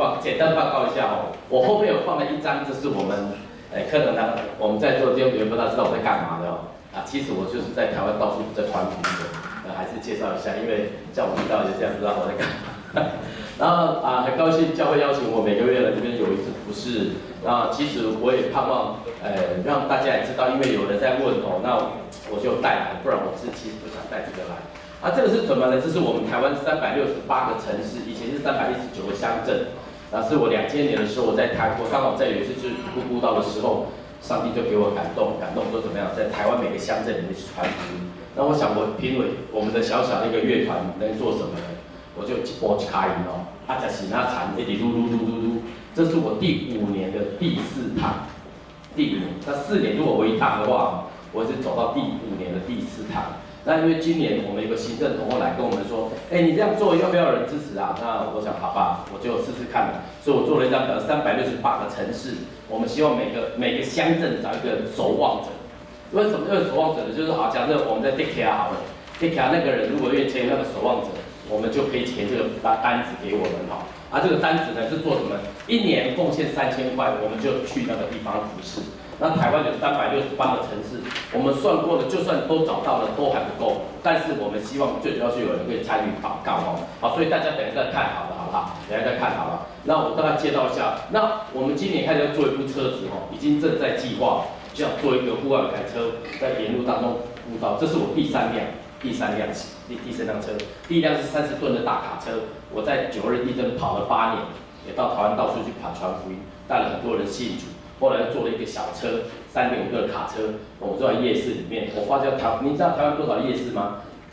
简单报告一下哦。我后面有放了一张，这是我们可能我们在座的弟兄姐妹不知道我在干嘛的哦。其实我就是在台湾到处在传福音的，还是介绍一下，因为叫我遇到就这样，不知道我在干嘛。然后很高兴教会邀请我每个月来这边有一次服事。其实我也盼望让大家也知道，因为有人在问哦，那我就带来，不然我其实不想带这个来。这个是什么呢？这是我们台湾368个城市，以前是319个乡镇。是我2000年的时候，我在台国刚好在有一次去布道的时候，上帝就给我感动说怎么样，在台湾每个乡镇里面去传福音。那我想我评委我们的小小的一个乐团能做什么呢？我就播一卡音哦，就是那弹一直噜，这是我第5年的第4趟，第5年，那4年如果我1趟的话，我是走到第5年的第4趟。那因为今年我们有个行政同仁来跟我们说，你这样做要不要有人支持啊？那我想好吧，我就试试看。所以我做了一张表，368个城市，我们希望每个乡镇找一个守望者。为什么要守望者呢？就是假设我们在 take care 好了 ，take care 那个人如果愿意签那个守望者，我们就可以填这个单子给我们哈。这个单子呢是做什么？1年奉献3000块，我们就去那个地方服事。那台湾有368个城市，我们算过了，就算都找到了，都还不够。但是我们希望最主要是有人可以参与祷告哦。好，所以大家等一下再看好了，好不好？等一下再看好了。那我大概介绍一下。那我们今年开始要做一部车子哦，已经正在计划，就要做一个户外的台车，在沿路当中布道。这是我第三辆车，第1辆是30吨的大卡车，我在9日地震跑了8年，也到台湾到处去传福音，带了很多人信主。后来做了一个小车，3.5个卡车，我们坐在夜市里面。我发现你知道台湾多少夜市吗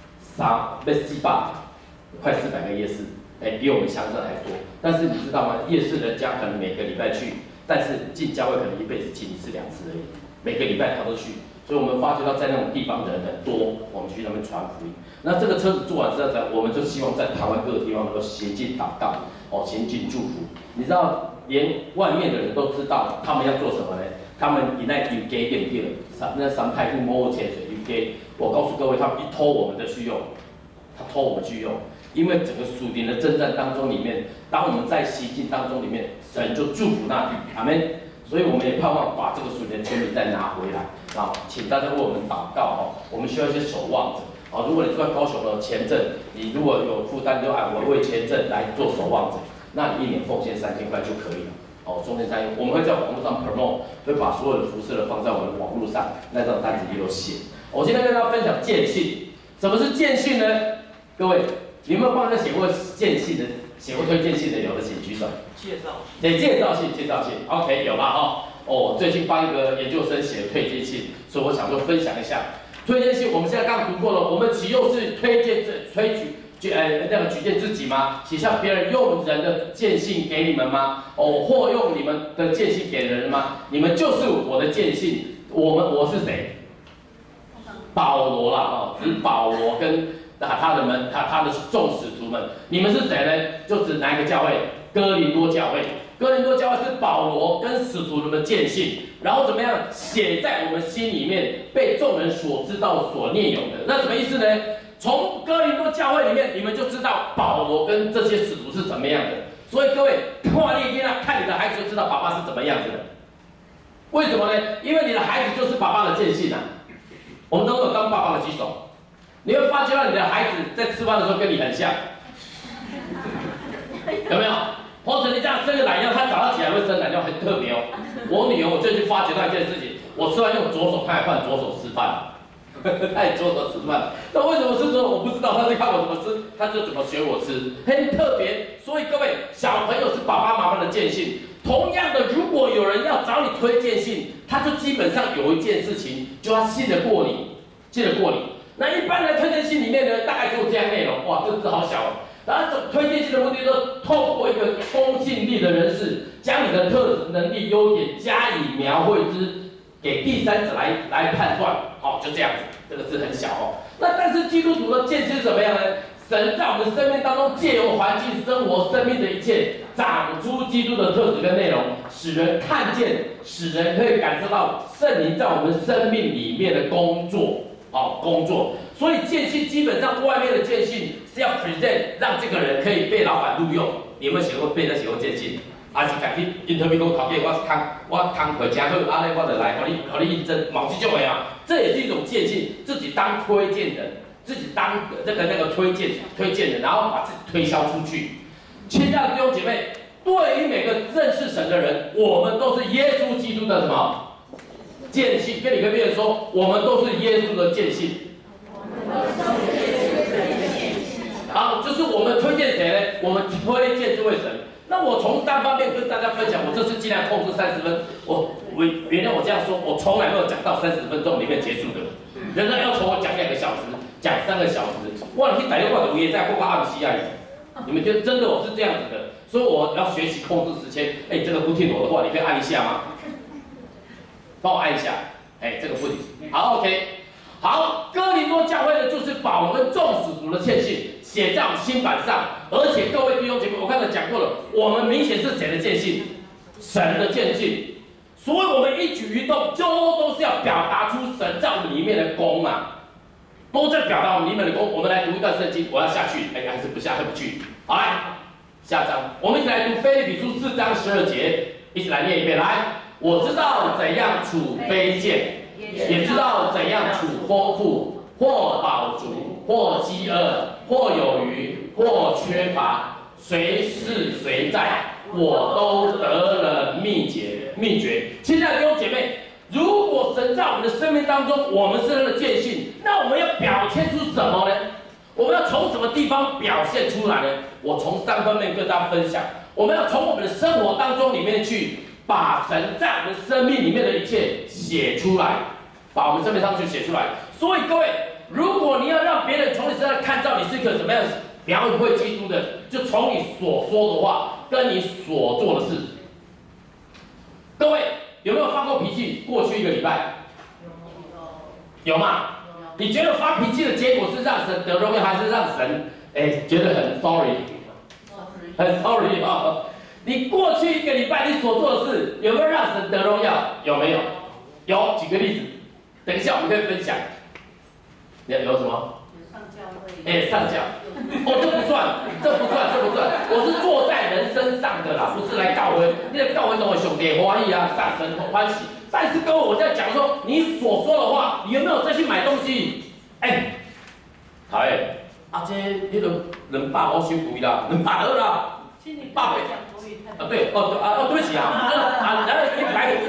？400，快400个夜市，比我们乡镇还多。但是你知道吗？夜市人家可能每个礼拜去，但是进教会可能一辈子进1次2次而已，每个礼拜他都去。所以我们发觉到在那种地方的人很多，我们去那边传福音。那这个车子做完之后，我们就希望在台湾各个地方能够行进祷告，行进祝福。你知道？连外面的人都知道他们要做什么呢？他们以那有给点地了，那三太父摸潜水有给。我告诉各位，他们一偷我们的去用，他偷我们去用，因为整个属灵的征战当中里面，当我们在行进当中里面，神就祝福那地，阿们。所以我们也盼望把这个属灵的权柄再拿回来。请大家为我们祷告哦，我们需要一些守望者。如果你住在高雄的前镇，你如果有负担，就按我为前镇来做守望者。那你1年奉献3000块就可以了。奉献3000，我们会在网络上 promote， 会把所有的服饰放在我们的网络上，那张单子也有写。我今天跟大家分享见信，什么是见信呢？各位，你有没有帮人家写过见信的？写过推荐信的，有的请举手。 介绍信 ，OK， 有吧？最近帮一个研究生写的推荐信，所以我想说分享一下推荐信。我们现在刚读过了，我们岂又是推荐自己吗？写下别人用人的荐信给你们吗？或用你们的荐信给人吗？你们就是我的荐信。我是谁？保罗啦，指保罗跟他的众使徒们。你们是谁呢？就指哪一个教会？哥林多教会。哥林多教会是保罗跟使徒们的荐信，然后怎么样写在我们心里面，被众人所知道、所念有的。那什么意思呢？从哥林多教会里面，你们就知道保罗跟这些使徒是怎么样的。所以各位，看你的孩子就知道爸爸是怎么样子的。为什么呢？因为你的孩子就是爸爸的荐信啊。我们都有当爸爸的举手，你会发觉到你的孩子在吃饭的时候跟你很像，有没有？或者你这样生个懒觉，他早上起来会伸懒觉，很特别哦。我女儿，我最近发觉到一件事情，我吃饭用左手，她也换左手吃饭。他也左手吃饭，那为什么是左手？我不知道，他是看我怎么吃，他就怎么学我吃，很特别。所以各位，小朋友是爸爸妈妈的荐信。同样的，如果有人要找你推荐信，他就基本上有一件事情就要信得过你。那一般的推荐信里面呢，大概就这样内容。哇，这个字好小哦。然后推荐信的目的就是透过一个公信力的人士，将你的特质、能力、优点加以描绘之。给第三者来判断，就这样子，这个字很小哦。那但是基督徒的见信是怎么样呢？神在我们生命当中借由环境、生活、生命的一切，长出基督的特质跟内容，使人看见，使人可以感受到圣灵在我们生命里面的工作，所以见信基本上外面的见信是要 present， 让这个人可以被老板录用， 你有没有写过背在写过见信？还是家己 interview 讲头家，我工课真好，安尼我就来，互你应征，某这种的啊，这也是一种见信，自己当推荐人，自己当那个推荐人，然后把自己推销出去。亲爱的弟兄姐妹，对于每个认识神的人，我们都是耶稣基督的什么见信？跟你隔壁人说，我们都是耶稣的见信。好，就是我们推荐谁呢？我们推荐这位神。那我从3方面跟大家分享，我这次尽量控制30分。原谅我这样说，我从来没有讲到30分钟里面结束的。人家要求我讲2个小时，讲3个小时，哇！你去打电话我也在过阿米西亚里，你们觉得真的我是这样子的，所以我要学习控制时间。哎，这个不听我的话，你可以按一下吗？帮我按一下。哎，这个不行。好 ，OK。好，哥林多教会的就是保罗跟众使徒的劝信，写在我们新版上。而且各位弟兄姐妹，我刚才讲过了，我们明显是谁的见信？神的见信。所以我们一举一动都是要表达出神在我们里面的功啊，都在表达我们里面的功。我们来读一段圣经，我要下去，哎，还是不下，还不去。好，来，下章，我们一起来读腓立比书4章12节，一起来念一遍。来，我知道怎样处卑贱。也知道怎样处丰富，或饱足，或饥饿，或有余，或缺乏，随是随在，我都得了秘诀。亲爱的弟兄姐妹，如果神在我们的生命当中，我们是他的见信，那我们要表现出什么呢？我们要从什么地方表现出来呢？我从3方面跟大家分享。我们要从我们的生活当中里面去，把神在我们生命里面的一切写出来。把我们生命上去写出来。所以各位，如果你要让别人从你身上看到你是一个怎么样描绘基督的，就从你所说的话跟你所做的事。各位有没有发过脾气？过去1个礼拜有吗？你觉得发脾气的结果是让神得荣耀，还是让神觉得很 sorry？ 很 sorry 啊！你过去1个礼拜你所做的事有没有让神得荣耀？有没有？有，举个例子。等一下，我们可以分享。有什么？上教会。上教。哦，这不算。我是坐在人身上的啦，不是来教会。你的教会中的兄弟欢喜啊，上神欢喜。但是各位，我在讲说，你所说的话，你有没有再去买东西？好这那个250收贵啦，200好啦，100块。对，对不起啊，然后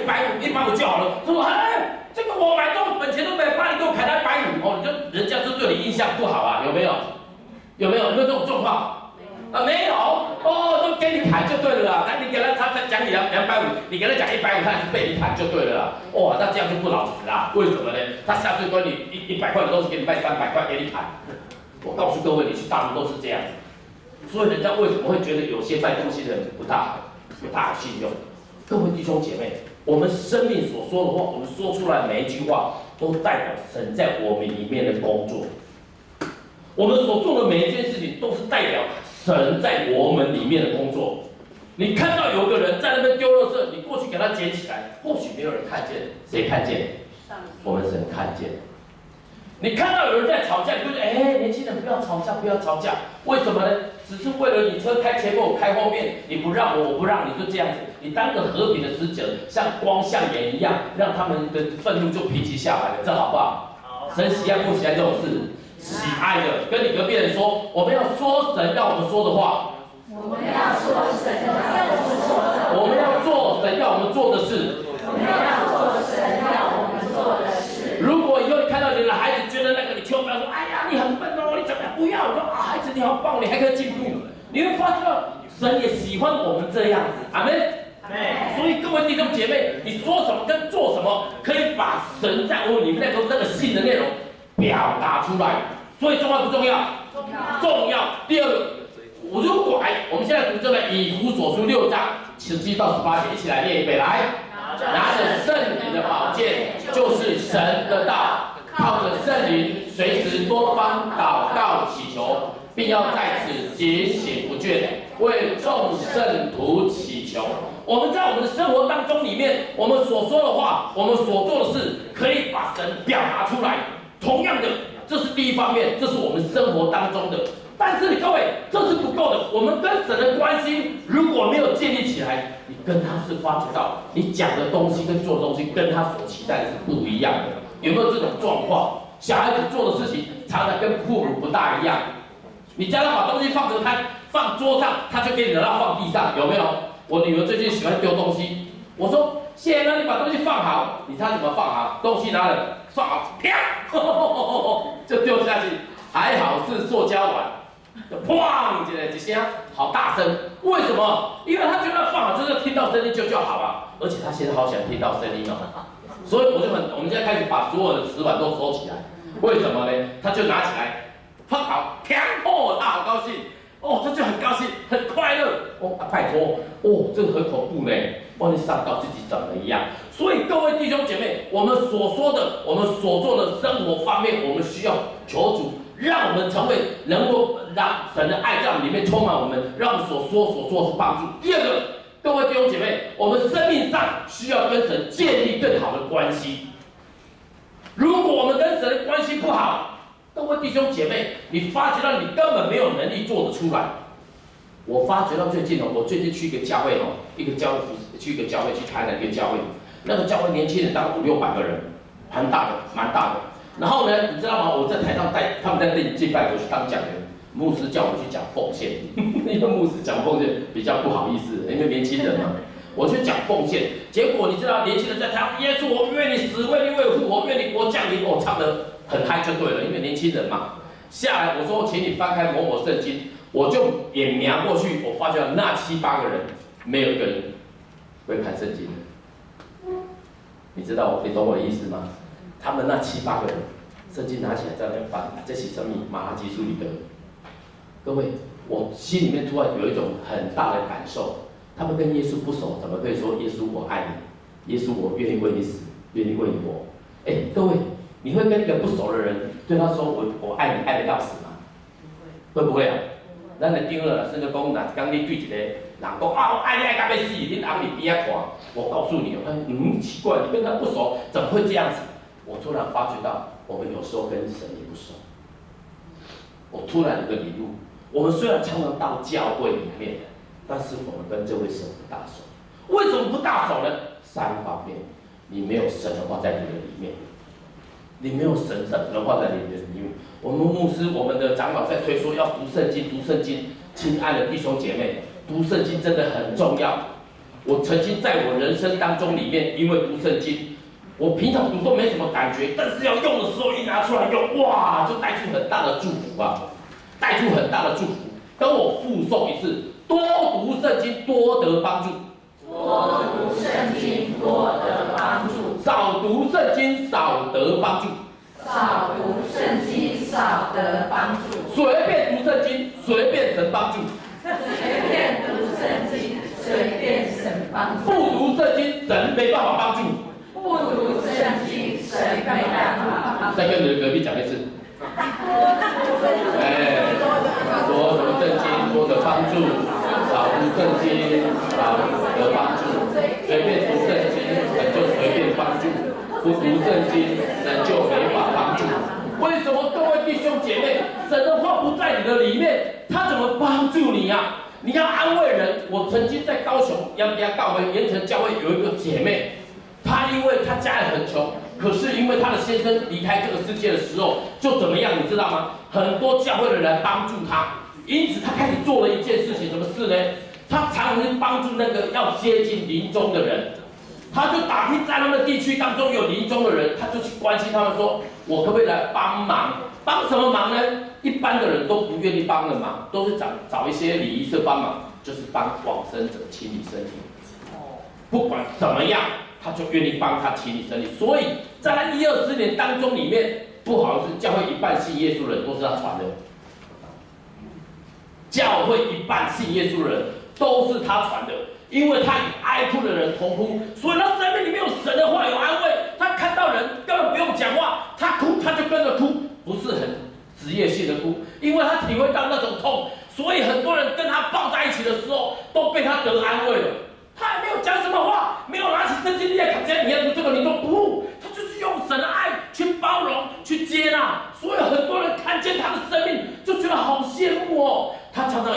150就好了。他说，这个我买东本钱都没把你给我砍到150哦，人家就对你印象不好啊，有没有？有没有这种状况？没有哦，都给你砍就对了啦。那你给他讲你250，你给他讲150，他还是被你砍就对了啦。哇，那这样就不老实啦。为什么呢？他下次跟你100块的东西给你卖300块给你砍。我告诉各位，你去大陆都是这样子。所以人家为什么会觉得有些卖东西的人不大好信用？各位弟兄姐妹。我们生命所说的话，我们说出来每一句话，都代表神在我们里面的工作。我们所做的每一件事情，都是代表神在我们里面的工作。你看到有个人在那边丢垃圾，你过去给他捡起来，或许没有人看见，谁看见？我们神看见。你看到有人在吵架，你就觉得，年轻人不要吵架，为什么呢？只是为了你车开前面，我开后面，你不让我，我不让你，就这样子。你当个和平的使者，像光像盐一样，让他们的愤怒就平息下来了，这好不好？神喜爱不喜爱这种事？喜爱的。跟你隔壁人说，我们要说神要我们说的话。我们要说神要我们说的。我们要做神要我们做的事。我们要做神要我们做的事。如果以后你看到你的孩子觉得那个你千万不要说，哎呀你很笨哦，你怎么样？不要，我说孩子你好棒，你还可以进步。你会发现到神也喜欢我们这样子，阿门。所以各位弟兄姐妹，你说什么跟做什么，可以把神在我们里面那个信的内容表达出来。所以重要不重要？重要。第二个，如果我们现在读这个以弗所书6章17到18节，一起来念一遍。来，拿着圣灵的宝剑，就是神的道，靠着圣灵，随时多方祷告祈求，并要在此警醒不倦，为众圣徒祈求。我们在我们的生活当中里面，我们所说的话，我们所做的事，可以把神表达出来。同样的，这是第一方面，这是我们生活当中的。 但是各位，这是不够的。我们跟神的关系如果没有建立起来，你跟他是发觉到你讲的东西跟做的东西跟他所期待的是不一样的。有没有这种状况？小孩子做的事情常常跟父母不大一样。你叫他把东西放着摊放桌上，他就给你让他放地上，有没有？我女儿最近喜欢丢东西，我说谢呢，你把东西放好，你猜怎么放好？东西拿了放好，啪，就丢下去。还好是塑胶碗。砰！一声，好大声。为什么？因为他觉得放好就是听到声音就好了，而且他现在好想听到声音哦。所以我们现在开始把所有的瓷碗都收起来。为什么呢？他就拿起来，放好，砰！哦，他好高兴，哦，这就很高兴，很快乐。哦，拜托，哦，这个很恐怖呢，万一伤到自己怎么一样？所以各位弟兄姐妹，我们所说的，我们所做的生活方面，我们需要求主。让我们成为能够让神的爱在我们里面充满我们，让我们所说所做是帮助。第二个，各位弟兄姐妹，我们生命上需要跟神建立更好的关系。如果我们跟神的关系不好，各位弟兄姐妹，你发觉到你根本没有能力做得出来。我发觉到最近我最近去一个教会去一个教会去台南一个教会，那个教会年轻人当500-600个人，蛮大的。然后呢，你知道吗？我在台上他们在那里敬拜，我去当讲员，牧师叫我去讲奉献，因为牧师讲奉献比较不好意思，因为年轻人嘛，我去讲奉献。结果你知道，年轻人在台上，耶稣，我愿你死，为你为父，我愿你国降临，我唱得很嗨就对了，因为年轻人嘛。下来我说，请你翻开某某圣经，我就眼瞄过去，我发觉那7-8个人，没有一个人会看圣经的。你懂我的意思吗？他们那7-8个人，圣经拿起来在那边翻，这是什么？马拉基书里的。各位，我心里面突然有一种很大的感受，他们跟耶稣不熟，怎么可以说耶稣我爱你？耶稣我愿意为你死，愿意为你活？各位，你会跟一个不熟的人对他说我爱你，爱得到死吗？会不会啊？咱的长老甚至讲，哪刚你对一个人讲我爱你爱到要死，你往你边看，我告诉你，奇怪，你跟他不熟，怎么会这样子？我突然发觉到，我们有时候跟神也不熟。我突然有个领悟，我们虽然常常到教会里面，但是我们跟这位神不大熟。为什么不大熟呢？3方面，你没有神的话在你的里面，你没有神的话在你的里面。我们牧师、我们的长老在推说要读圣经，读圣经。亲爱的弟兄姐妹，读圣经真的很重要。我曾经在我人生当中里面，因为读圣经。我平常读都没什么感觉，但是要用的时候一拿出来用，哇，就带出很大的祝福啊！带出很大的祝福。跟我复诵一次：多读圣经，多得帮助； 多读圣经，多得帮助； 少读圣经，少得帮助； 少读圣经，少得帮助； 随便读圣经，随便神帮助； 随便读圣经，随便神帮助； 不读圣经，神没办法帮助。 不读圣经，谁没办法帮助？ 再跟你的隔壁讲一次。多读圣经，多得帮助；少读圣经，少得帮助。随便读圣经，神就随便帮助；不读圣经，神就没法帮助。为什么各位弟兄姐妹，神的话不在你的里面，他怎么帮助你呀？你要安慰人。我曾经在高雄教会盐城教会有一个姐妹。她因为她家里很穷，可是因为她的先生离开这个世界的时候，就怎么样，你知道吗？很多教会的人帮助她，因此她开始做了一件事情，什么事呢？她常常帮助那个要接近临终的人，她就打听在他们地区当中有临终的人，她就去关心他们说，我可不可以来帮忙？帮什么忙呢？一般的人都不愿意帮的忙，都是找一些礼仪社帮忙，就是帮往生者清理身体。不管怎么样。他就愿意帮他清理身体，所以在那1-20年当中里面，不好意思，教会一半信耶稣的人都是他传的。教会一半信耶稣的人都是他传的，因为他与哀哭的人同哭，所以他生命里面有神的话，有安慰。他看到人根本不用讲话，他哭他就跟着哭，不是很职业性的哭，因为他体会到那种痛，所以很多人跟他抱在一起的时候，都被他得安慰了。他还没有讲什么话，没有拿起圣经，你也看见，你要读这个，你都不，他就是用神的爱去包容、去接纳，所以很多人看见他的生命，就觉得好羡慕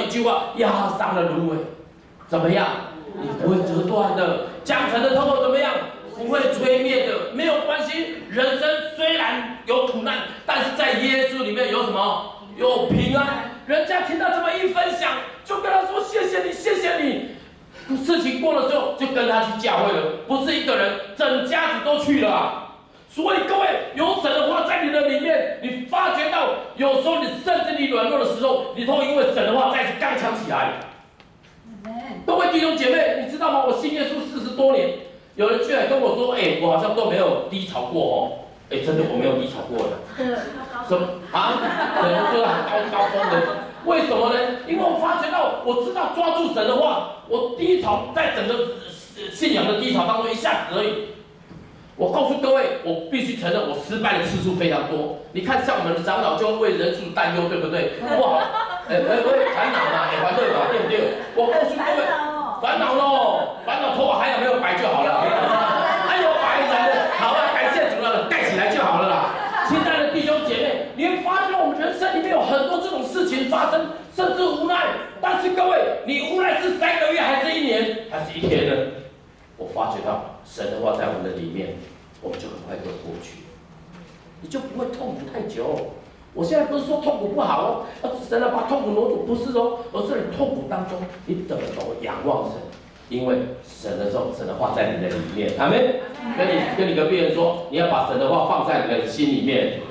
句话压伤了芦苇，怎么样？你不会折断的。江城的痛口怎么样？不会吹灭的，没有关系。人生虽然有苦难，但是在耶稣里面有什么？有平安。人家听到这么一分享，就跟他说谢谢你，谢谢你。事情过了之后，就跟他去教会了，不是一个人，整家子都去了啊。所以各位，有神的话在你的里面，你发觉到有时候甚至你软弱的时候，你都因为神的话再次刚强起来。各位弟兄姐妹，你知道吗？我信耶稣40多年，有人居然跟我说，我好像都没有低潮过哦。真的我没有低潮过的。什么啊？人就是很高峰的。为什么呢？因为我发觉到，我知道抓住神的话，我低潮在整个信仰的低潮当中一下子而已。我告诉各位，我必须承认，我失败的次数非常多。你看，像我们的长老就为人数担忧，对不对？哇，烦恼嘛，烦恼嘛，对不对？我告诉各位，烦恼咯，烦恼头发还有没有白就好了，还有白人的，好啊，感谢主了，盖起来就好了啦。亲爱的弟兄姐妹，你会发现我们人生里面有很多这种事情发生，甚至无奈。但是各位，你无奈是3个月，还是1年，还是1天呢？我发觉到神的话在我们的里面，我们就很快就过去，你就不会痛苦太久。我现在不是说痛苦不好哦，神要把痛苦挪走，不是哦，而是你痛苦当中，你等候仰望神，因为神的话在你的里面，阿们。跟你隔壁人说，你要把神的话放在你的心里面。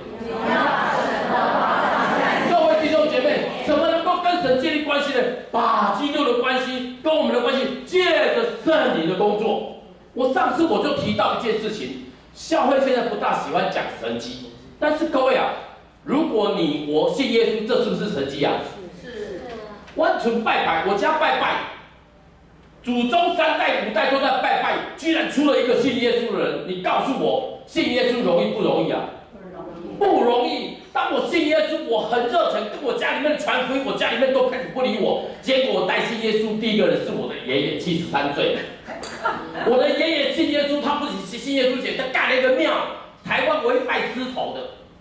各位弟兄姐妹，怎么能够跟神建立关系呢？把基督的关系跟我们的关系，借着圣灵的工作。我上次我就提到一件事情，教会现在不大喜欢讲神迹，但是各位啊，如果我信耶稣，这是不是神迹啊？是。完全拜拜，我家拜拜，祖宗3代5代都在拜拜，居然出了一个信耶稣的人，你告诉我，信耶稣容易不容易啊？不容易。当我信耶稣，我很热忱，跟我家里面传福音，我家里面都开始不理我。结果我带信耶稣第一个人是我的爷爷，73岁。我的爷爷信耶稣，他不仅信耶稣前，他盖了一个庙，台湾唯一拜狮头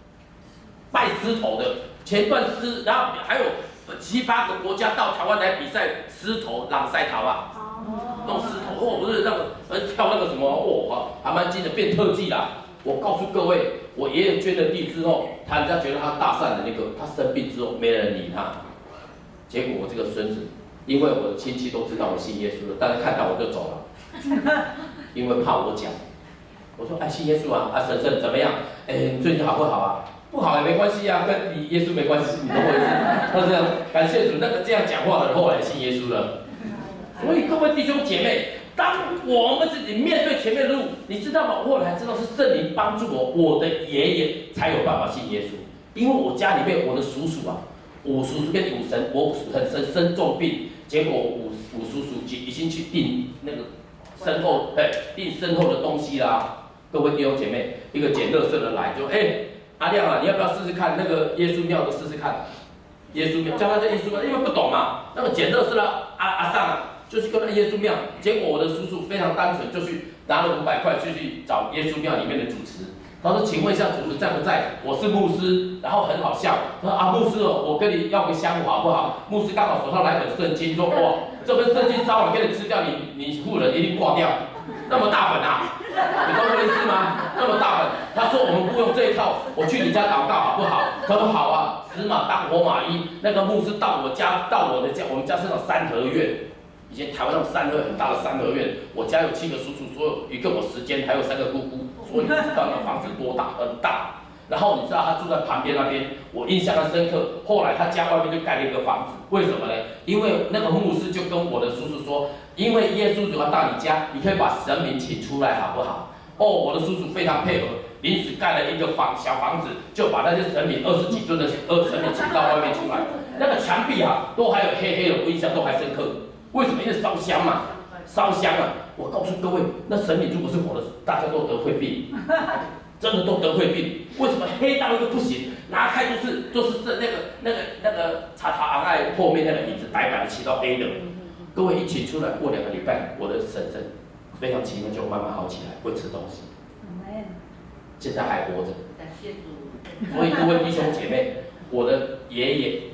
的，前段狮，然后还有7、8个国家到台湾来比赛狮头朗赛桃啊，弄狮头不是那个跳那个什么还蛮近的变特技啦。我告诉各位，我爷爷捐了地之后，人家觉得他大善的他生病之后没人理他，结果我这个孙子，因为我的亲戚都知道我信耶稣了，但是看到我就走了，因为怕我讲。我说信耶稣啊，婶怎么样？你最近好不好啊？不好也没关系啊，跟你耶稣没关系，你懂我意思？他这样感谢主，这样讲话的人后来信耶稣了。所以各位弟兄姐妹，当我们自己面对前面的路，你知道吗？我后来知道是圣灵帮助我的爷爷才有办法信耶稣，因为我家里面我的叔叔啊，我叔叔跟武神，我很生重病，结果我叔叔已经去订那个订身后的东西啦。各位弟兄姐妹，一个捡垃圾的来就阿亮啊，你要不要试试看那个耶稣庙的试试看？耶稣庙叫他在耶稣庙，因为不懂嘛，那个捡垃圾的阿上啊。就去跟那耶稣庙，结果我的叔叔非常单纯，就去拿了500块去找耶稣庙里面的主持。他说：“请问一下主持在不在？我是牧师。”然后很好笑，他说：“牧师哦，我跟你要个香火好不好？”牧师刚好手上来本圣经，说：“哇，这本圣经稍晚给你吃掉，你妇人一定挂掉。那么大本啊，你懂我意思吗？那么大本。”他说：“我们不用这一套，我去你家祷告好不好？”他说：“好啊。”死马当活马医，那个牧师到我的家，我们家是那种3合院。以前台湾那种3合很大的3合院，我家有7个叔叔，所有一个我10间，还有3个姑姑，所以你知道那房子多大，很大。然后你知道他住在旁边那边，我印象很深刻。后来他家外面就盖了一个房子，为什么呢？因为那个牧师就跟我的叔叔说，因为耶稣主要到你家，你可以把神明请出来好不好？我的叔叔非常配合，临时盖了一个小房子，就把那些神明20几尊的神明请到外面出来。那个墙壁啊，都还有黑黑的，我印象都还深刻。为什么？因为烧香嘛，烧香啊！我告诉各位，那神明如果是我的，大家都得会病，真的都得会病。为什么黑到一个不行？拿开就是那个茶昂爱后面那个椅子白白的漆到黑的。各位一起出来过2个礼拜，我的婶婶非常奇妙就慢慢好起来，会吃东西，现在还活着。感谢主。所以各位弟兄姐妹，我的爷爷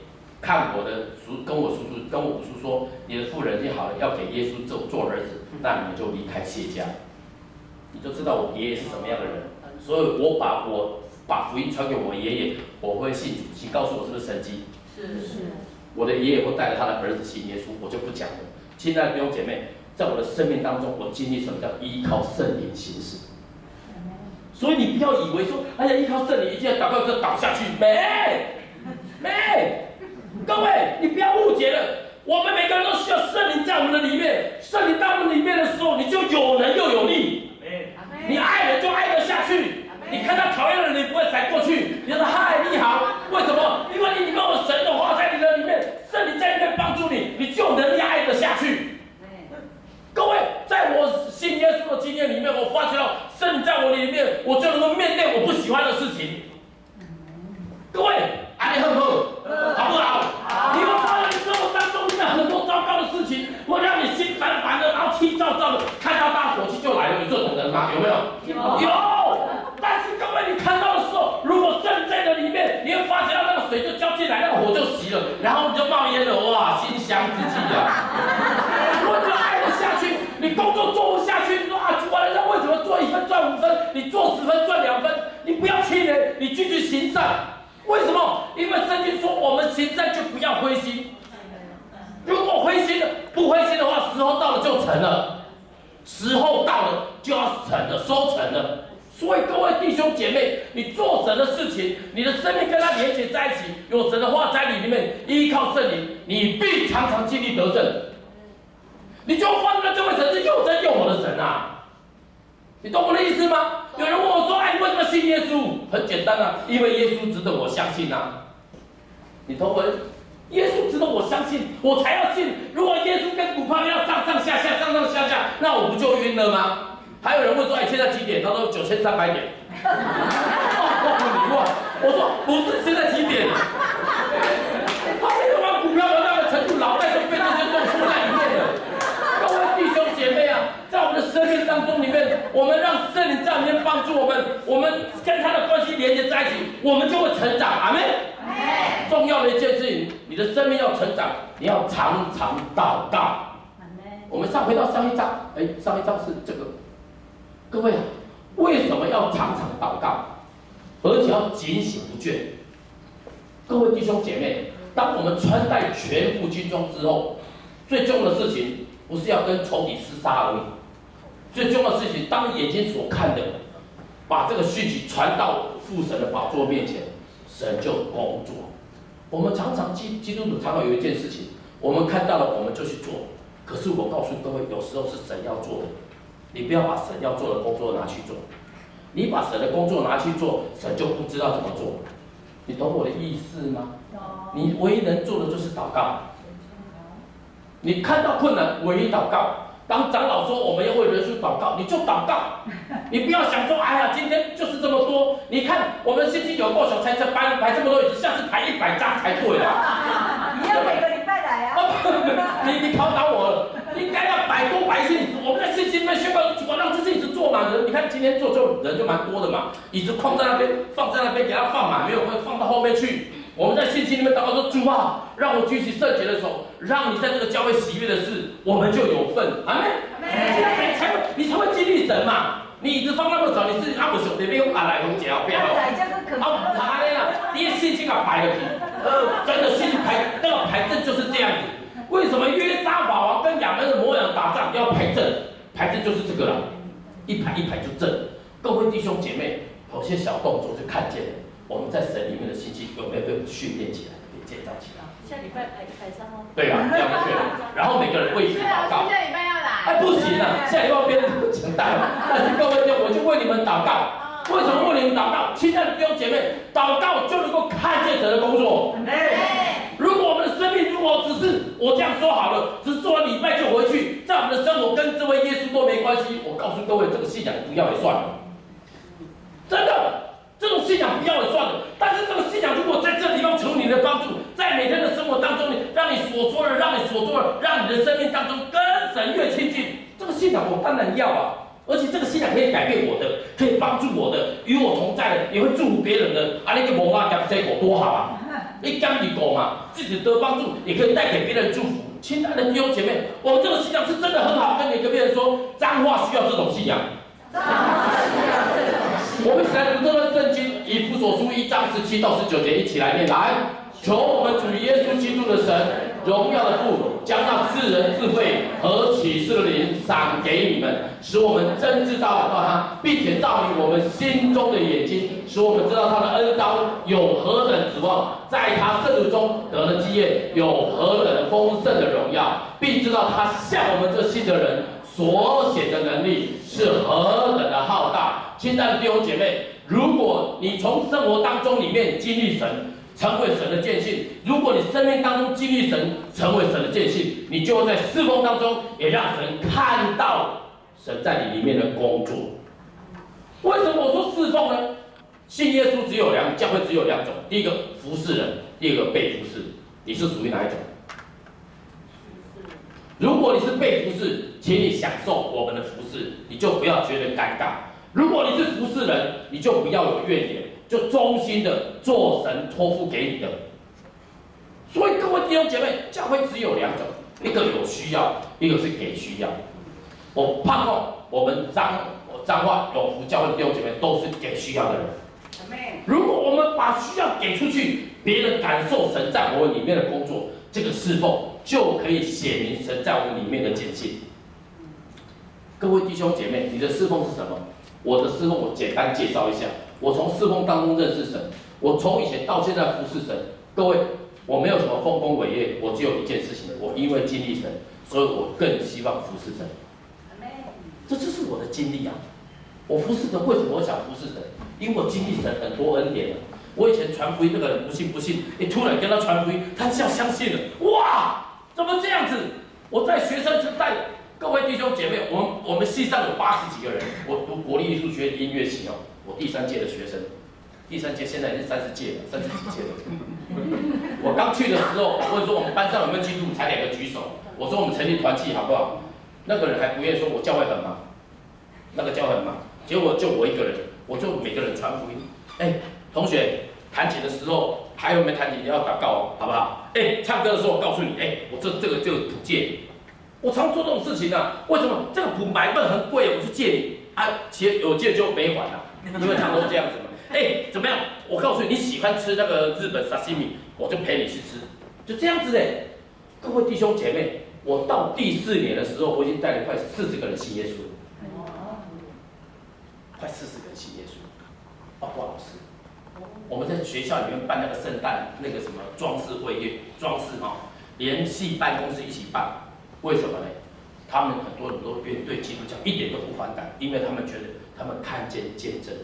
看我的跟我五叔说，你的妇人已经好了，要给耶稣做儿子，那你们就离开谢家。你就知道我爷爷是什么样的人，所以我把福音传给我爷爷，我会信主。请告诉我是不是神迹？ 是。 我的爷爷会带着他的儿子信耶稣，我就不讲了。亲爱的弟兄姐妹，在我的生命当中，我经历什么叫依靠圣灵行事。所以你不要以为说，哎呀，依靠圣灵一切祷告就倒下去，没。各位，你不要误解了，我们每个人都需要圣灵在我们的里面。圣灵在我们里面的时候，你就有能又有力。你爱人就爱得下去。你看到讨厌的人，你不会闪过去。你说嗨，你好，为什么？因为你里面有神的话在你的里面，圣灵在里面帮助你，你就有能力爱得下去。各位，在我信耶稣的经验里面，我发觉到圣灵在我里面，我就能够面对我不喜欢的事情。各位，爱你好不好？好不好？你会发现你生活当中里面很多糟糕的事情，会让你心烦烦的，然后气躁躁的，看到大火气就来了。有这种人吗？有没有？有。但是各位，你看到的时候，如果圣在的里面，你会发觉到那个水就浇进来，那个火就熄了，然后你就冒烟了，哇，馨香之气啊！我就爱得下去。你工作做不下去，你说啊，主啊，人家为什么做1分赚5分，你做10分赚2分？你不要气馁，你继续行善。为什么？因为圣经说我们行善就不要灰心。如果不灰心的话，时候到了就成了，时候到了就要成了，收成了。所以各位弟兄姐妹，你做神的事情，你的生命跟他连接在一起，有神的话在你里面，依靠圣灵，你必常常经历得胜。你就发现这位神是又真又活的神啊！你懂我的意思吗？有人问我说：“哎，你为什么信耶稣？”很简单啊，因为耶稣值得我相信啊。你懂我？耶稣值得我相信，我才要信。如果耶稣跟股票要上上下下，那我不就晕了吗？还有人问说：“哎，现在几点？”他说：“9300点。”我说：“不是，现在几点？”他没有把股票的那个程度，脑袋都被这些弄出在里面了。各位弟兄姐妹啊，在我们的生命当中里面，我们让圣灵在里面帮助我们，我们跟他的关系连接在一起，我们就会成长。阿们。重要的一件事情，你的生命要成长，你要常常祷告。我们回到上一章，上一章是这个。各位，为什么要常常祷告，而且要警醒不倦？各位弟兄姐妹，当我们穿戴全副军装之后，最重要的事情不是要跟仇敌厮杀而已，最重要的事情，当你眼睛所看的，把这个讯息传到父神的宝座面前，神就工作。我们常常基督徒常常有一件事情，我们看到了我们就去做，可是我告诉各位，有时候是神要做的。你不要把神要做的工作拿去做，你把神的工作拿去做，神就不知道怎么做。你懂我的意思吗？你唯一能做的就是祷告。你看到困难，唯一祷告。当长老说我们要为人数祷告，你就祷告。你不要想说，哎呀，今天就是这么多。你看我们信息有够小，才排这么多椅子，下次排100张才对啦。 你要每个礼拜来啊？ 你考倒我了，应该要摆多摆一些椅子。我们在信息里面宣告，主啊，让这些椅子坐满人。你看今天坐就人就蛮多的嘛，椅子放在那边，给它放满，没有会放到后面去。我们在信息里面祷告说，主啊，让我举起圣洁的手，让你在这个教会喜悦的事，我们就有份。阿门。你才会激励神嘛。你椅子放那么少，你是阿不兄弟，你用阿来红姐啊，不要。啊，那样，你的信心啊排了去，真的信心排那个排阵就是这样子。为什么约沙法王跟亚门的摩尔打仗要排阵？排阵就是这个啦，一排一排就阵。各位弟兄姐妹，有些小动作就看见了。我们在神里面的信心有没有被训练起来，被建造起来？ 下礼拜排上哦。 对啊，这样就对了。然后每个人为一起祷告。 下礼拜要来。 哎，不行啊，下礼拜别人不简单了。但是各位我就为你们祷告。为什么为你们祷告？亲爱的弟兄姐妹，祷告就能够看见神的工作。如果我们的生命如果只是我这样说好了，只是做完礼拜就回去，在我们的生活跟这位耶稣都没关系，我告诉各位，这个信仰不要也算了。真的。这种信仰不要也算了，但是这个信仰如果在这地方求你的帮助，在每天的生活当中，让你所说的，让你的生命当中跟神越亲近，这个信仰我当然要啊！而且这个信仰可以改变我的，可以帮助我的，与我同在的，也会祝福别人的。啊，那个摩拉加塞狗多好啊！ 一干一狗嘛，自己得帮助，也可以带给别人祝福。亲爱的弟兄姐妹，我们这个信仰是真的很好，跟你隔壁人说，彰化需要这种信仰。我们一起来读这段圣经，以弗所书1章17到19节，一起来念。来，求我们主耶稣基督的神，荣耀的父，将那赐人智慧和启示的灵赏给你们，使我们真知道他，并且照明我们心中的眼睛，使我们知道他的恩召有何等指望，在他圣徒中得了基业，有何等丰盛的荣耀，并知道他向我们这信的人所显的能力是何等的浩大。亲爱的弟兄姐妹，如果你从生活当中里面经历神，成为神的见信；如果你生命当中经历神，成为神的见信，你就会在侍奉当中也让神看到神在你里面的工作。为什么我说侍奉呢？信耶稣教会只有两种，第一个服侍人，第二个被服侍。你是属于哪一种？如果你是被服侍，请你享受我们的服侍，你就不要觉得尴尬。如果你是服侍人，你就不要有怨言，就忠心的做神托付给你的。所以各位弟兄姐妹，教会只有两种，一个有需要，一个是给需要。我盼望我们彰化永福教会的弟兄姐妹都是给需要的人。如果我们把需要给出去，别人感受神在我们里面的工作，这个侍奉就可以显明神在我们里面的见信。各位弟兄姐妹，你的侍奉是什么？我的侍奉我简单介绍一下。我从侍奉当中认识神，我从以前到现在服侍神。各位，我没有什么丰功伟业，我只有一件事情，我因为经历神，所以我更希望服侍神。这就是我的经历啊！我服侍神，为什么我想服侍神？因为我经历神很多恩典了。我以前传福音，那个人不信，你突然跟他传福音，他就要相信了。哇，怎么这样子？我在学生时代，各位弟兄姐妹，我们系上有80几个人，我读国立艺术学院音乐系哦，我第3届的学生，第3届现在已经30届了，30几届了。我刚去的时候，我问说我们班上有没有基督徒，才2个举手。我说我们成立团契好不好？那个人还不愿意说，我教会很忙，那个教会很忙。结果就我一个人，我就每个人传福音。同学弹琴的时候，还有没有弹琴？你要祷告哦，好不好？唱歌的时候，我告诉你，我这个谱借你。我常做这种事情啊。为什么？这个谱买一份很贵，我去借你啊，其实有借就没还了，因为常都这样子嘛。怎么样？我告诉你，你喜欢吃那个日本沙西米，我就陪你去吃，就这样子各位弟兄姐妹，我到第4年的时候，我已经带了快40个人信耶稣了，快40个人信耶稣，包括老师。我们在学校里面办那个圣诞那个什么装饰会议，连系办公室一起办。为什么呢？他们很多人都对基督教一点都不反感，因为他们觉得他们看见见证。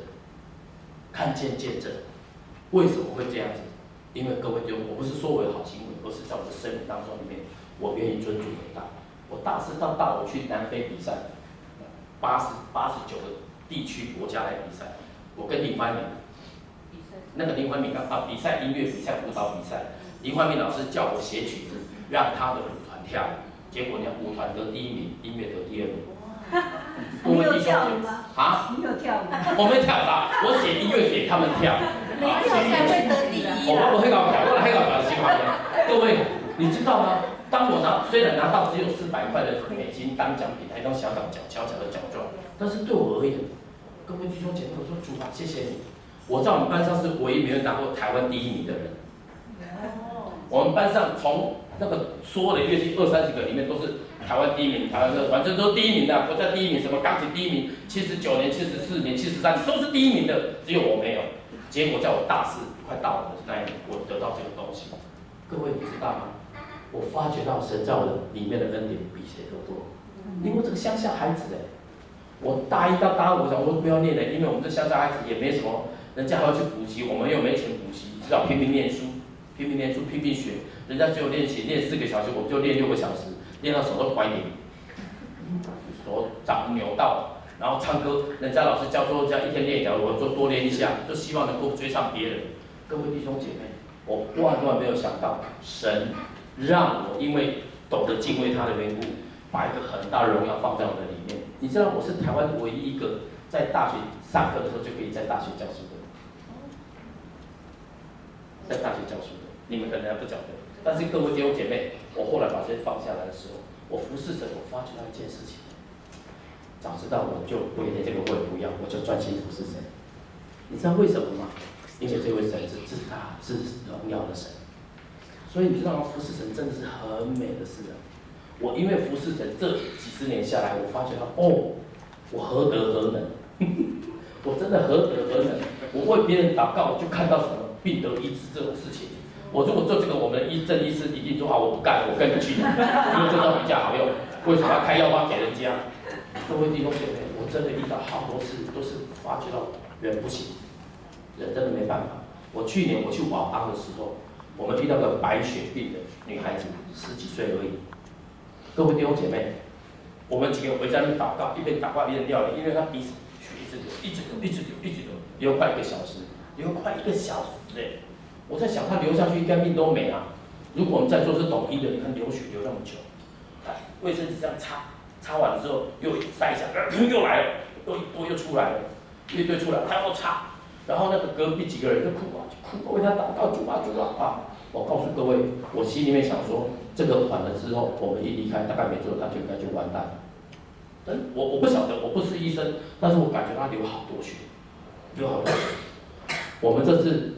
为什么会这样子？因为各位弟兄，我不是说我有好行为，而是在我的生命当中里面，我愿意尊主为大。我大4到大5去南非比赛，89个地区国家来比赛，我跟林怀民。那个林怀民比赛音乐比赛、舞蹈比赛，林怀民老师叫我写曲子，让他的舞团跳，结果呢，舞团得第1名，音乐得第2名。 你有跳舞吗？啊？你有跳舞？ 我没跳啦，我写音乐给他们跳。 没跳才会得第1啦。 我黑搞跳，我来黑搞跳的情况下，各位，你知道吗？当我虽然拿到只有400块的美金当奖品，还当小的奖状，但是对我而言，各位弟兄姐妹，我说主啊，谢谢你。我在我们班上是唯一没有拿过台湾第1名的人。我们班上从那个所有的乐器20-30个里面都是台湾第1名，台湾反正都是第1名的，国家第1名，什么钢琴第1名，79年、74年、73年都是第1名的，只有我没有。结果在我大4快大5的那一年，我得到这个东西。各位你知道吗？我发觉到神在我里面的恩典比谁都多。因为这个乡下孩子我大1到大5，我想说不要念了，因为我们这乡下孩子也没什么。人家还要去补习，我们又没钱补习，只好拼命念书，拼命学。人家只有练琴练4个小时，我们就练6个小时，练到手都拐点，手长扭到。然后唱歌，人家老师教说这样1天练1小时，我就多练一下，就希望能够追上别人。各位弟兄姐妹，我万万没有想到，神让我因为懂得敬畏他的缘故，把一个很大的荣耀放在我的里面。你知道我是台湾唯一一个在大学上课的时候就可以在大学教书的。在大学教书的， 你们可能还不晓得。但是各位弟兄姐妹，我后来把这些放下来的时候，我服侍神，我发觉到一件事情，早知道我就不连这个会不要，我就专心服侍神。你知道为什么吗？因为这位神是至大、至荣耀的神，所以你知道吗？服侍神真的是很美的事啊！我因为服侍神这几十年下来，我发觉到哦，我何德何能？我真的何德何能？我为别人祷告，就看到什么病得医治这种事情。我如果做这个，我们的郑医师一定说啊，我不干了，我跟你去，因为这招比较好用。为什么要开药方给人家？各位弟兄姐妹，我真的遇到好多次，都是发觉到人不行，人真的没办法。我去年我去瓦邦的时候，我们遇到个白血病的女孩子，10几岁而已。各位弟兄姐妹，我们几个围在那祷告，一边祷告一边尿流，因为她鼻子血一直流，流快1个小时，流快1个小时嘞。我在想，她流下去应该命都没啊。如果我们在座是懂医的，你看流血流那么久，卫生纸这样擦完之后又塞一下，又来了，又一波又出来了，一堆出来，他要擦。然后那个隔壁几个人就哭啊，为他祷告，主啊！我告诉各位，我心里面想说，这个完了之后，我们一离开，大概没多久他就应该就完蛋。我不晓得，我不是医生，但是我感觉他流好多血，流好多血。我们这次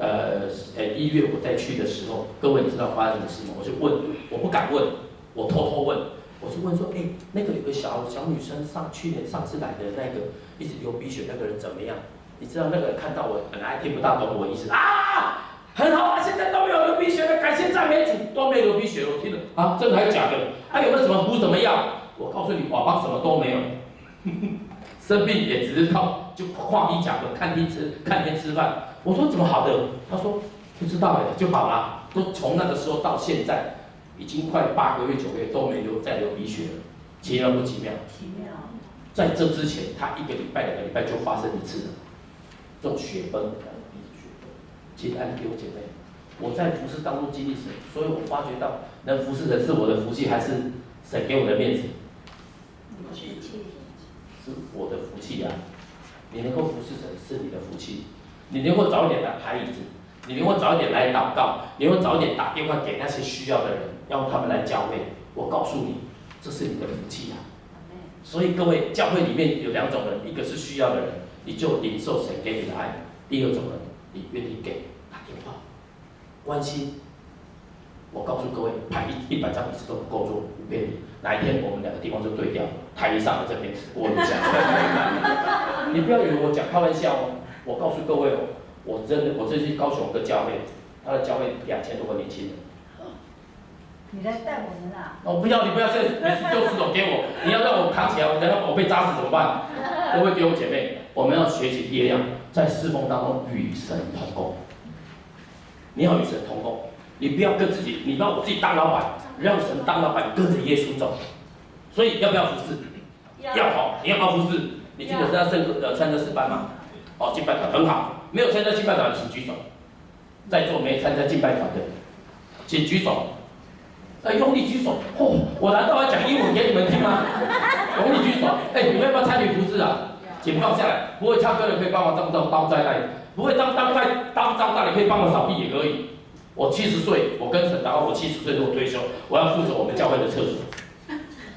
1月我再去的时候，各位你知道发生什么事吗？我就问，我不敢问，我偷偷问，我就问说，那个有个小女生去年上次来的那个一直流鼻血那个人怎么样？你知道那个人看到我本来听不大懂我意思啊，很好啊，现在都没有流鼻血了，感谢赞美主，都没流鼻血了。我听了啊，真的还是假的？有没有什么补什么药？我告诉你，瓦邦什么都没有，生病也只是靠就旷医假的看天吃饭。我说怎么好的？他说不知道就好了。都从那个时候到现在，已经快8个月9个月都没再流鼻血了，奇妙不奇妙？ 奇妙。 在这之前，他1个礼拜、2个礼拜就发生一次了。这种血崩，鼻子血崩。亲爱的弟兄姐妹，我在服侍当中经历神，所以我发觉到能服侍人是我的福气，还是神给我的面子？ 福气是我的福气啊！你能够服侍神是你的福气，你能够早一点来排椅子，你能够早一点来祷告，你能够早一点打电话给那些需要的人，让他们来教会。我告诉你，这是你的福气啊！所以各位，教会里面有2种人，一个是需要的人，你就领受神给你的爱；第2种人，你愿意给打电话关心。我告诉各位，排100张椅子都不够坐，不便利。哪一天我们2个地方就对调，台上的这边我讲，你不要以为我讲开玩笑哦。我告诉各位哦，我这去高雄的教会，他的教会2000多个年轻人。 你在带我们啊？ 不要，你不要现在每次丢石头给我，你要让我扛起来，然后我被砸死怎么办？各位弟兄姐妹，我们要学习第2样，在侍奉当中与神同工。你要与神同工，你不要跟自己，你让我自己当老板，让神当老板，跟着耶稣走。所以要不要服侍？要好，你要不要服侍？你记得是要参加诗班吗？敬拜团很好，没有参加敬拜团的请举手。在座没参加敬拜团的，请举手。用力举手！我难道要讲英文给你们听吗？用力举手！你们要不要参与服侍啊？请放下来。不会唱歌的可以帮忙张刀在那里，不会当张大的可以帮忙扫地也可以。我70岁，我跟神祷告，我70岁如果退休，我要负责我们教会的厕所。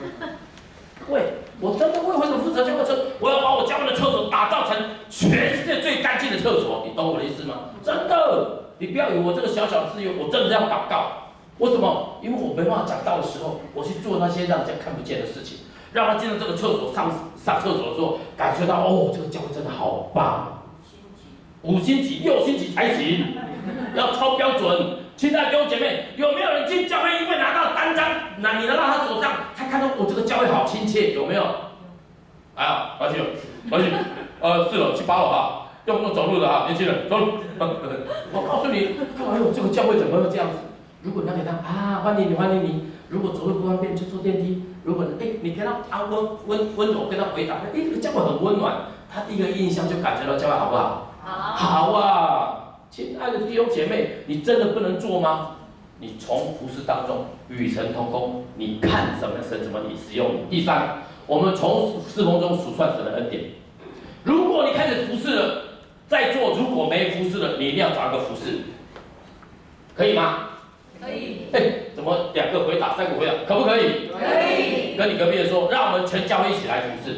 我真的为什么负责教会厕所？我要把我教会的厕所打造成全世界最干净的厕所，你懂我的意思吗？真的，你不要以为我这个小小的资源，我真的要祷告。为什么？因为我没办法讲道的时候，我去做那些让人家看不见的事情，让他进入这个厕所上厕所的时候，感觉到这个教会真的好棒，5星级、6星级才行，要超标准。亲爱的弟兄姐妹，有没有人进教会因为拿到单张，你拿到他手上，他看到这个教会好亲切，有没有？回去，4楼去8楼哈，用走路的哈，年轻人走路。我告诉你，这个教会怎么会这样子？如果那给他欢迎你，如果走路不方便就坐电梯。如果你跟他温柔跟他回答，这个教会很温暖，他第一个印象就感觉到教会好不好？好啊，亲爱的弟兄姐妹，你真的不能做吗？你从服事当中与神同工，你看什么神怎么使用你。第3，我们从侍奉中数算神的恩典。如果你开始服事了，在座如果没服事了，你一定要找一个服事，可以吗？ 可以。 怎么2个回答3个回答，可不可以？ 可以。 跟你隔壁的说，让我们全教会一起来服侍。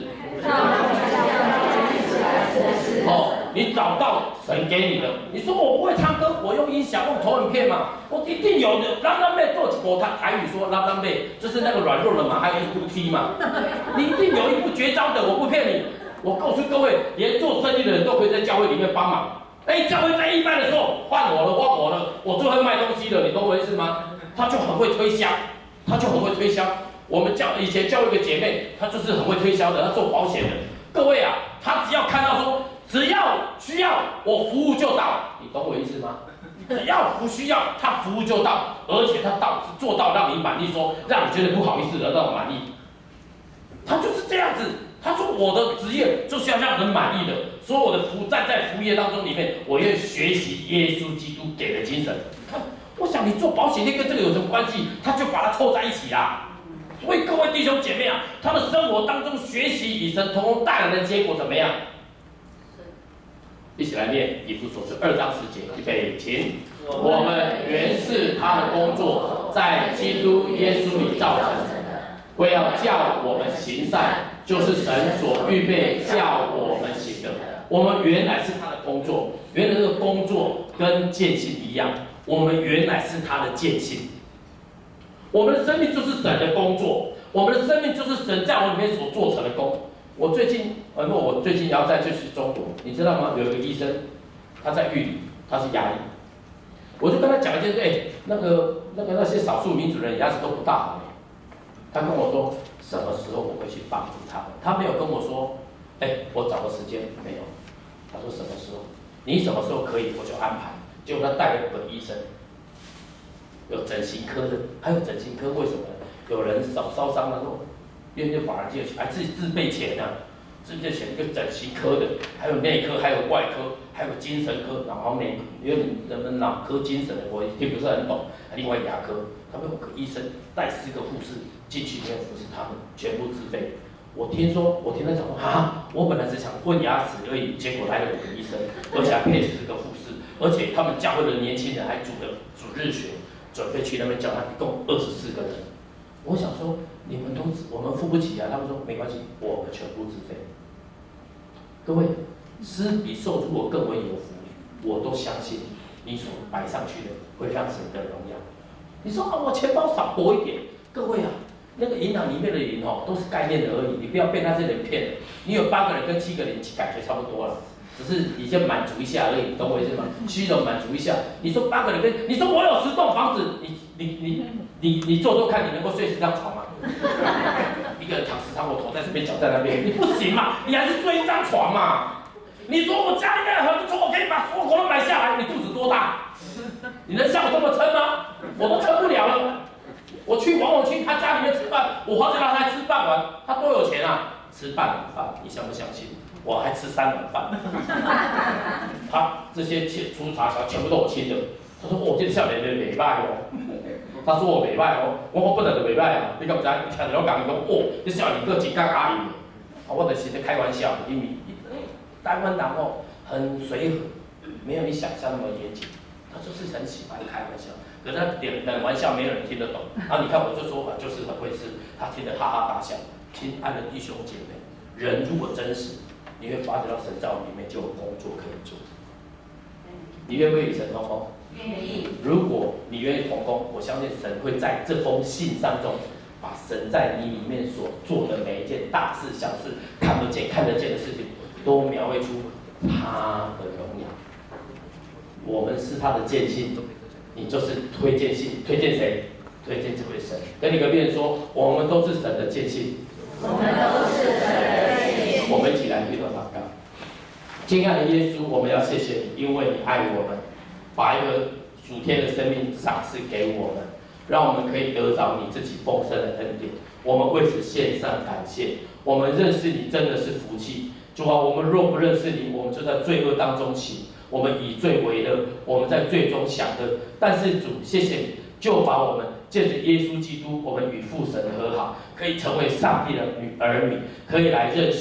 你找到神给你的。你说我不会唱歌，我用音响用投影片嘛，我一定有的。让妹做我台语说让妹就是那个软弱的嘛，还有一部踢嘛，你一定有一部绝招的，我不骗你。我告诉各位，连做生意的人都可以在教会里面帮忙。教会在一般的时候换我了，我最会卖东西了，你懂我意思吗？他就很会推销，我们以前教会一个姐妹，她就是很会推销的，她做保险的。各位啊，她只要看到说，只要需要我服务就到，你懂我意思吗？只要不需要，她服务就到，而且她是做到让你满意，说让你觉得不好意思的让我满意。她就是这样子。他说我的职业就是要让人满意的，所以我的站在服务业当中里面，我愿学习耶稣基督给的精神。我想你做保险业跟这个有什么关系？他就把它凑在一起啦。所以各位弟兄姐妹啊，他的生活当中学习与神同工带来的结果怎么样？一起来念以弗所书2章10节，预备，请。我们原是他的工作，在基督耶稣里造成的，为要叫我们行善。就是神所预备叫我们行的，我们原来是他的工作，原来这个工作跟见信一样，我们原来是他的见信。我们的生命就是神的工作，我们的生命就是神在我里面所做成的工。我最近也要再去中国，你知道吗？有一个医生，他在玉里，他是牙医，我就跟他讲一件事，那些少数民族人牙齿都不大好，他跟我说。什么时候我会去帮助他们？他没有跟我说，我找个时间没有。他说什么时候？你什么时候可以我就安排。结果他带了一个医生，有整形科的，还有整形科为什么呢？有人手烧伤了，愿意法人借钱，还自己自备钱呢、自备钱一个整形科的，还有内科，还有外科，还有精神科，然后因为人们脑科精神的我听不是很懂，另外牙科，他们有个医生带4个护士。进去里面服侍他们，全部自费。我听他讲说，我本来只想问牙齿而已，结果来了5个医生，而且还配10个护士，而且他们教会的年轻人还组日学，准备去那边教他，一共24个人。我想说，我们付不起啊，他们说没关系，我们全部自费。各位，施比受助我更为有福，我都相信你所摆上去的会让神的荣耀。你说我钱包少薄一点，各位啊。那个银行里面的银都是概念的而已，你不要被那些人骗了。你有8个人跟7个人，感觉差不多了，只是你先满足一下而已，懂我意思吗？虚荣满足一下。你说8个人你说我有10栋房子，你做看，你能够睡10张床吗？一个人躺10张，我头在这边，脚在那边，你不行嘛，你还是睡1张床嘛。你说我家里面很不错，我可以把所有都买下来，你肚子多大？你能像我这么撑吗？我都撑不了了。我去王永庆他家里面吃饭，我花钱让他吃半碗，他多有钱啊！吃半碗饭，你相不相信？我还吃3碗饭。他这些粗茶小全部都我亲的。他说我这少年的袂歹哦，他说我袂歹哦，我不能就袂歹啊。你敢知？听着我讲伊讲，这少年个真敢阿姨。我就是在开玩笑，因为台湾人很随和，没有你想象那么严谨。他就是很喜欢开玩笑。可是他冷玩笑没有人听得懂，你看我这说法就是很会吃，他听得哈哈大笑。亲爱的弟兄姐妹，人如果真实，你会发觉到神在我里面就有工作可以做。你愿不愿意与神同工？ 愿意。 如果你愿意同工，我相信神会在这封信当中，把神在你里面所做的每一件大事小事、看不见看得见的事情，都描绘出他的荣耀。我们是他的见信。你就是推荐信，推荐谁？推荐这位神。跟你隔壁人说，我们都是神的见信。 我们都是神的见信。 我们一起来低头祷告。亲爱的耶稣，我们要谢谢你，因为你爱我们，把一个属天的生命赏赐给我们，让我们可以得着你自己丰盛的恩典。我们为此献上感谢。我们认识你真的是福气。主啊，我们若不认识你，我们就在罪恶当中行。我们以罪为乐，我们在罪中享乐。但是主，谢谢你，就把我们借着耶稣基督，我们与父神和好，可以成为上帝的儿女，可以来认识你，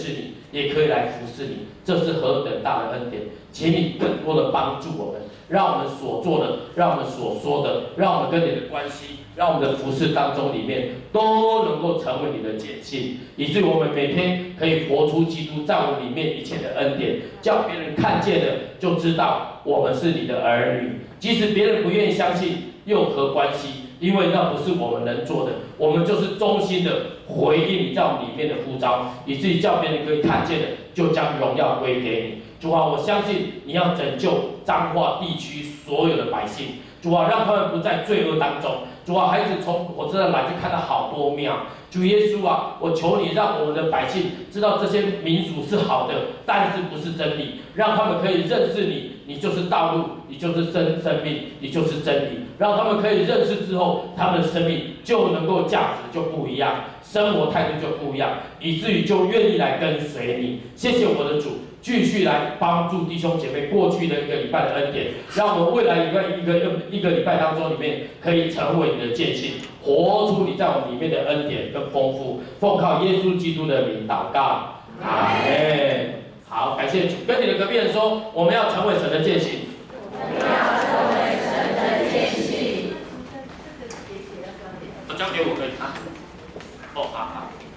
也可以来服侍你，这是何等大的恩典！请你更多的帮助我们，让我们所做的，让我们所说的，让我们跟你的关系，让我们的服侍当中里面都能够成为你的拣信，以至于我们每天可以活出基督在我们里面一切的恩典，叫别人看见了就知道我们是你的儿女。即使别人不愿意相信，又何关系？因为那不是我们能做的，我们就是忠心的回应你在我们里面的呼召，以至于叫别人可以看见的，就将荣耀归给你。主啊，我相信你要拯救彰化地区所有的百姓，主啊，让他们不在罪恶当中。主啊，孩子从我这来就看到好多庙。主耶稣啊，我求你让我们的百姓知道这些民俗是好的，但是不是真理，让他们可以认识你，你就是道路，你就是生命，你就是真理。让他们可以认识之后，他们的生命就能够价值就不一样，生活态度就不一样，以至于就愿意来跟随你。谢谢我的主，继续来帮助弟兄姐妹过去的一个礼拜的恩典，让我们未来一个礼拜当中里面可以成为你的见证，活出你在我们里面的恩典跟丰富。奉靠耶稣基督的名祷告，阿门。好，感谢主。跟你的隔壁人说，我们要成为神的见证。 我们要成为神的见证。 交给我可以啊。哦，好好。